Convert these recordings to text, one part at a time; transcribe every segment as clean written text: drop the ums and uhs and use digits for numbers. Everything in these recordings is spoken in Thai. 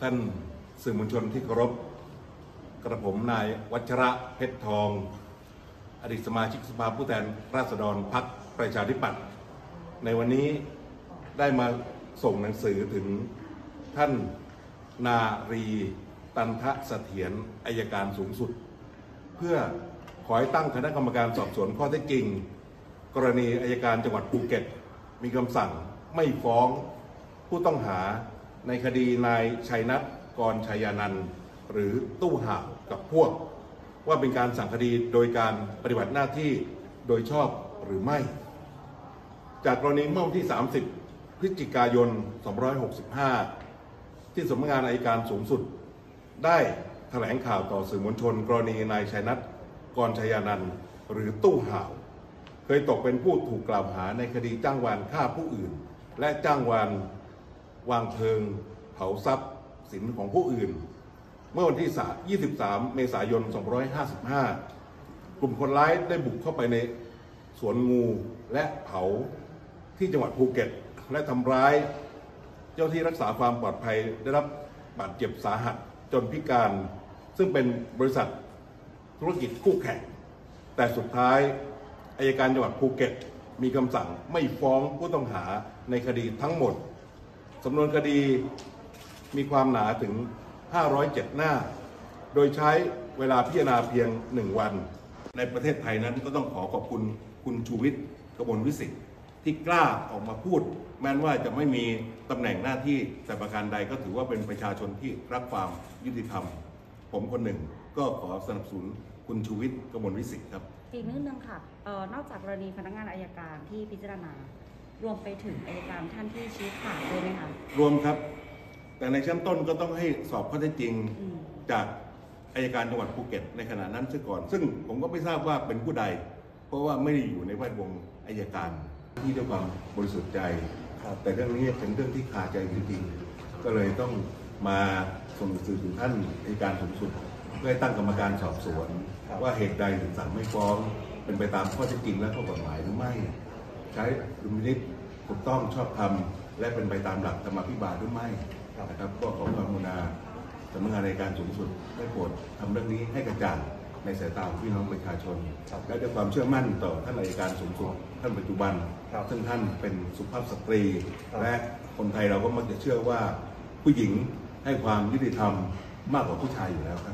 ท่านสื่อมวลชนที่เคารพกระผมนายวัชระเพชรทองอดีตสมาชิกสภาผู้แทนราษฎรพรรคประชาธิปัตย์ในวันนี้ได้มาส่งหนังสือถึงท่านนารีตันทเสถียรอัยการสูงสุดเพื่อขอให้ตั้งคณะกรรมการสอบสวนข้อเท็จจริงกรณีอัยการจังหวัดภูเก็ตมีคำสั่งไม่ฟ้องผู้ต้องหาในคดีนายชัยนัท กรชัยานันท์หรือตู้ห่าวกับพวกว่าเป็นการสั่งคดีโดยการปฏิบัติหน้าที่โดยชอบหรือไม่จากกรณีเมื่อวันที่ 30 พฤศจิกายน 2565 ที่สำนักงานอัยการสูงสุดได้แถลงข่าวต่อสื่อมวลชนกรณีนายชัยนัท กรชัยานันท์หรือตู้ห่าวเคยตกเป็นผู้ถูกกล่าวหาในคดีจ้างวานฆ่าผู้อื่นและจ้างวานวางเพลิงเผาทรัพย์สินของผู้อื่นเมื่อวันที่ 23 เมษายน 2555 กลุ่มคนร้ายได้บุกเข้าไปในสวนงูและเผาที่จังหวัดภูเก็ตและทำร้ายเจ้าที่รักษาความปลอดภัยได้รับบาดเจ็บสาหัสจนพิการซึ่งเป็นบริษัทธุรกิจคู่แข่งแต่สุดท้ายอัยการจังหวัดภูเก็ตมีคำสั่งไม่ฟ้องผู้ต้องหาในคดีทั้งหมดสำนวนคดีมีความหนาถึง507 หน้าโดยใช้เวลาพิจารณาเพียง1 วันในประเทศไทยนั้นก็ต้องขอบคุณคุณชูวิทย์ กมลวิสิทธิ์ที่กล้าออกมาพูดแม้ว่าจะไม่มีตำแหน่งหน้าที่แต่ประการใดก็ถือว่าเป็นประชาชนที่รักความยุติธรรมผมคนหนึ่งก็ขอสนับสนุนคุณชูวิทย์ กมลวิสิทธิ์ครับอีกนิดนึงค่ะนอกจากกรณีพนักงานอัยการที่พิจารณารวมไปถึงอัยการท่านที่ชี้ขาดด้วยไหมคะรวมครับแต่ในชั้นต้นก็ต้องให้สอบข้อเท็จจริงจากอัยการจังหวัดภูเก็ตในขณะนั้นซะก่อนซึ่งผมก็ไม่ทราบว่าเป็นผู้ใดเพราะว่าไม่ได้อยู่ในแวดวงอัยการที่ด้วยความบริสุทธิ์ใจแต่เรื่องนี้เป็นเรื่องที่คาใจจริงๆก็เลยต้องมาส่งหนังสือถึงท่านอัยการสูงสุดเพื่อให้ตั้งกรรมการสอบสวนว่าเหตุใดถึงสั่งไม่ฟ้องเป็นไปตามข้อเท็จจริงและข้อกฎหมายหรือไม่ใช้ดุลพินิจถูกต้องชอบธรรมและเป็นไปตามหลักธรรมาภิบาลหรือไม่นะครับก็ขอความกรุณาสำนักงานอัยการสูงสุดได้โปรดทำเรื่องนี้ให้กระจ่างในสายตาของพี่น้องประชาชนและด้วยความเชื่อมั่นต่อท่านอัยการสูงสุดท่านปัจจุบันซึ่งท่านเป็นสุภาพสตรีและคนไทยเราก็มักจะเชื่อว่าผู้หญิงให้ความยุติธรรมมากกว่าผู้ชายอยู่แล้วครับ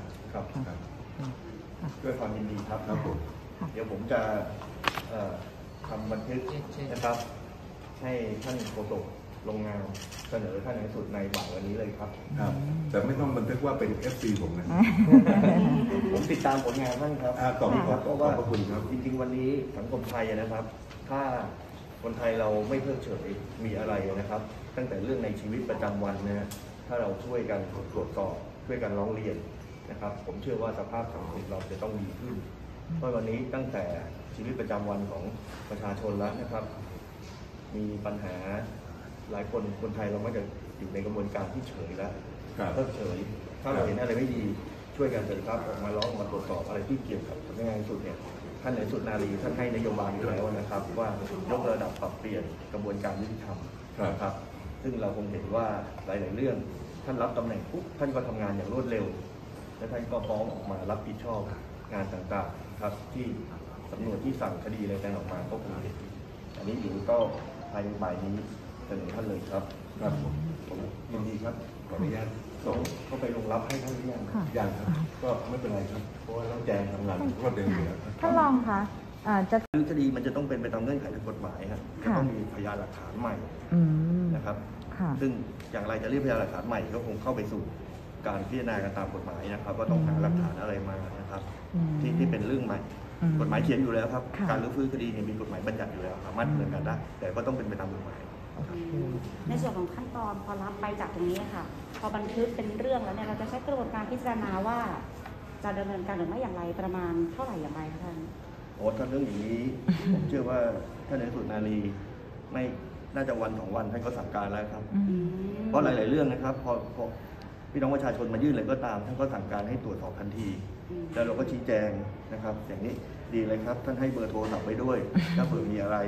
ด้วยความยินดีครับผมเดี๋ยวผมจะทำบันทึกนะครับให้ท่านโฆษกลงนามเสนอท่านในสุดในบ่ายวันนี้เลยครับแต่ไม่ต้องบันทึกว่าเป็น FC ผมนะผมติดตามผลงานท่านครับขอบคุณครับเพราะว่าขอบคุณครับจริงๆวันนี้สังคมไทยนะครับถ้าคนไทยเราไม่เพิกเฉยมีอะไรนะครับตั้งแต่เรื่องในชีวิตประจำวันนะถ้าเราช่วยกันตรวจสอบช่วยกันร้องเรียนนะครับผมเชื่อว่าสภาพสังคมเราจะต้องดีขึ้นเพราะวันนี้ตั้งแต่ชีวิตประจำวันของประชาชนแล้วนะครับมีปัญหาหลายคนไทยเรามักจะอยู่ในกระบวนการที่เฉยแล้วเพิกเฉยถ้าเราเห็นอะไรไม่ดีช่วยกันเถอะครับออกมาร้องมาตรวจสอบอะไรที่เกี่ยวกับสำนักงานสุดเนี่ยท่านในสุดนารีท่านให้นโยบายอยู่แล้วนะครับว่ายกระดับปรับเปลี่ยนกระบวนการยุติธรรมนะครับซึ่งเราคงเห็นว่าหลายๆเรื่องท่านรับตำแหน่งปุ๊บท่านก็ทำงานอย่างรวดเร็วและท่านก็พร้อมออกมารับผิดชอบงานต่างๆครับที่สำนวนที่สั่งคดีอะไรต่างออกมาก็คงเห็นอันนี้อยู่ก็ภายในบ่ายนี้เสนอท่านเลยครับผมยินดีครับขออนุญาตส่งเข้าไปลงรับให้ท่านหรือยังยังครับก็ไม่เป็นไรครับเพราะว่าต้องแจ้งทำงานรวดเร็วอยู่แล้วท่านรองคะจะคดีมันจะต้องเป็นไปตามเงื่อนไขทางกฎหมายครับจะต้องมีพยานหลักฐานใหม่นะครับซึ่งอย่างไรจะเรียกพยานหลักฐานใหม่ก็คงเข้าไปสู่การพิจารณากันตามกฎหมายนะครับก็ต้องหาหลักฐานอะไรมานะครับที่เป็นเรื่องใหม่กฎหมายเขียนอยู่แล้วครับการรื้อฟื้นคดีมีกฎหมายบัญญัติอยู่แล้วสามารถดำเนินการได้แต่ก็ต้องเป็นไปตามกฎหมายในส่วนของขั้นตอนพอรับไปจากตรงนี้ค่ะพอบันทึกเป็นเรื่องแล้วเนี่ยเราจะใช้กระบวนการพิจารณาว่าจะดำเนินการหรือไม่อย่างไรประมาณเท่าไหร่อย่างไรคะท่านท่านเรื่องอย่างนี้ผมเชื่อว่าท่านในสุดนารีไม่น่าจะวัน2 วันท่านก็สั่งการแล้วครับเพราะหลายๆเรื่องนะครับพอพี่น้องประชาชนมายื่นอะไรก็ตามท่านก็สั่งการให้ตรวจสอบทันทีแล้วเราก็ชี้แจงนะครับอย่างนี้ดีเลยครับท่านให้เบอร์โทรศัพท์ไปด้วยถ้าเผื่อมีอะไร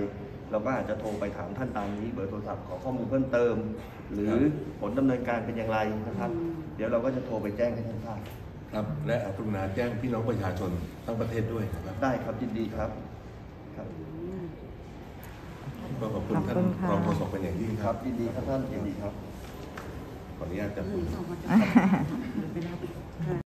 เราก็อาจจะโทรไปถามท่านตามนี้เบอร์โทรศัพท์ขอข้อมูลเพิ่มเติม หรือผลดำเนินการเป็นอย่างไรนะครับ เดี๋ยวเราก็จะโทรไปแจ้งให้ท่านทราบครับและกรุณาแจ้งพี่น้องประชาชนทั้งประเทศด้วยนะครับได้ครับยินดีครับครับก็ขอบคุณท่านขอบคุณค่ะรองโฆษกเป็นอย่างยิ่งคครัรับบ ยินดีครับท่านยินดีครับขออนุญาตจะ